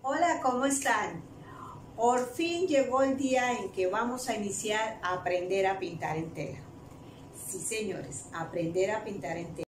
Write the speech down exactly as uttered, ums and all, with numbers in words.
Hola, ¿cómo están? Por fin llegó el día en que vamos a iniciar a aprender a pintar en tela. Sí, señores, aprender a pintar en tela.